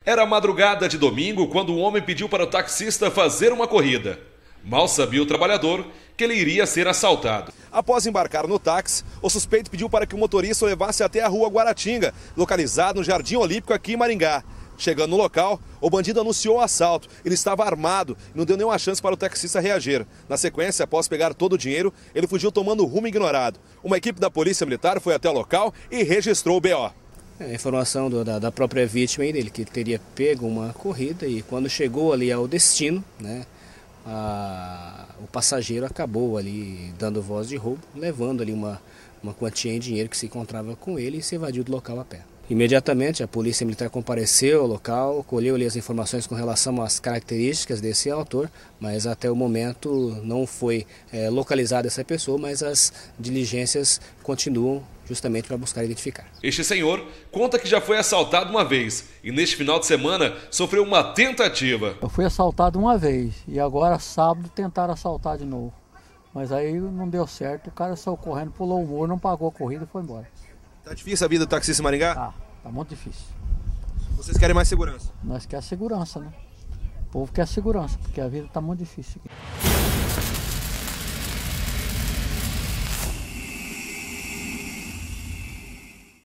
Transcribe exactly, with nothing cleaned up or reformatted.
Era madrugada de domingo quando o homem pediu para o taxista fazer uma corrida. Mal sabia o trabalhador que ele iria ser assaltado. Após embarcar no táxi, o suspeito pediu para que o motorista o levasse até a rua Guaratinga, localizado no Jardim Olímpico aqui em Maringá. Chegando no local, o bandido anunciou o assalto. Ele estava armado e não deu nenhuma chance para o taxista reagir. Na sequência, após pegar todo o dinheiro, ele fugiu tomando rumo ignorado. Uma equipe da Polícia Militar foi até o local e registrou o B O. A informação do, da, da própria vítima aí dele, que ele teria pego uma corrida e quando chegou ali ao destino, né, a, o passageiro acabou ali dando voz de roubo, levando ali uma, uma quantia em dinheiro que se encontrava com ele e se evadiu do local a pé. Imediatamente a Polícia Militar compareceu ao local, colheu ali as informações com relação às características desse autor, mas até o momento não foi é, localizada essa pessoa, mas as diligências continuam justamente para buscar identificar. Este senhor conta que já foi assaltado uma vez e neste final de semana sofreu uma tentativa. Eu fui assaltado uma vez e agora sábado tentaram assaltar de novo, mas aí não deu certo, o cara saiu correndo, pulou o muro, não pagou a corrida e foi embora. Tá difícil a vida do taxista em Maringá? Tá, tá muito difícil. Vocês querem mais segurança? Nós queremos segurança, né? O povo quer segurança, porque a vida tá muito difícil aqui.